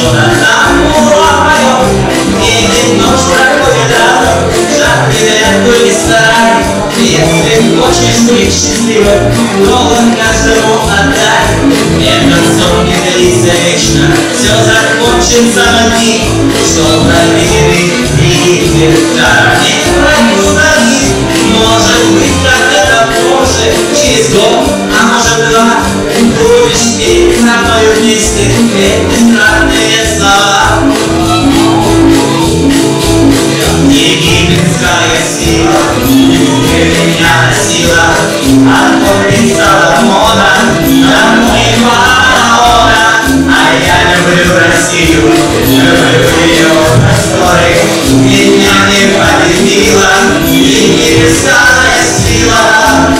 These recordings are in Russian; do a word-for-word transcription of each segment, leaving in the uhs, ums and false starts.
что-то там уловаю, и немножко повидал. Жаркий лету не старай, если хочешь быть счастливым, долг каждому отдай. Этот сон не длится вечно, все закончится в дни, что проверили и да, не пройду за них. Может быть, когда-то позже, через год, а может два, будешь петь со мною вместе эти странные слова. Египетская сила меня носила, от помни Соломона до моей фараона. А я люблю Россию, люблю ее просторы, меня не победила и небесная сила.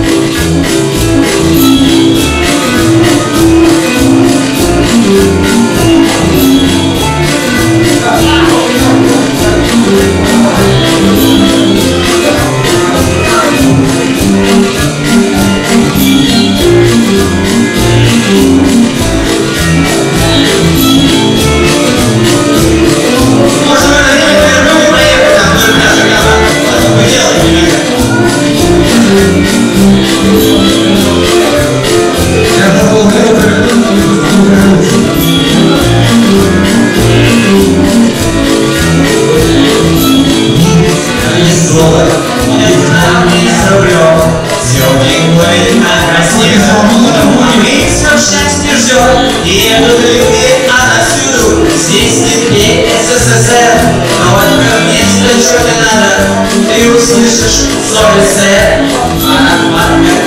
И едут люди отовсюду, здесь теперь СССР. Но только вместо чего не надо, ты услышишь соль-сэр. Ароматка,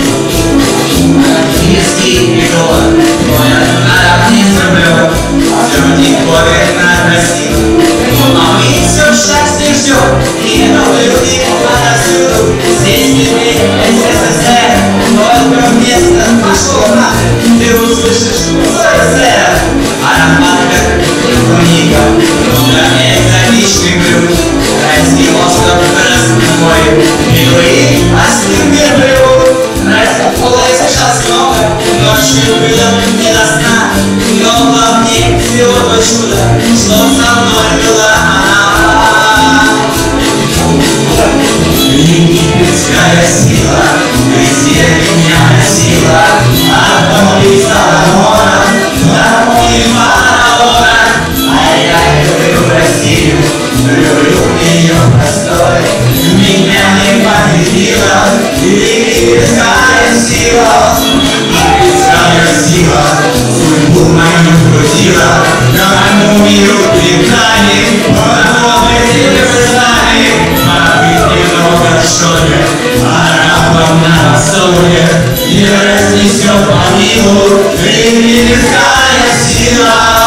киевский прикол, мой араб не срублен, все диковин красив. Но мы все счастье ждем, и едут люди отовсюду, здесь теперь СССР. Только вместо пошел нахуй, ты услышишь соль-сэр. Ароматка, книга, экзотичный блюд, райский остров распухой, милый остыл верблюд. Распухой сейчас много, ночью было не до сна, но во мне всего то чудо, что со мной была она. Египетская сила, везде меня носила, от помни Соломона до моей фараона. А я люблю Россию, люблю ее простой, меня не победила египетская сила. Египетская сила судьбу мою крутила, на одну миру признание, народы признание. Арабам на востоке не разнесет по миру египетская сила.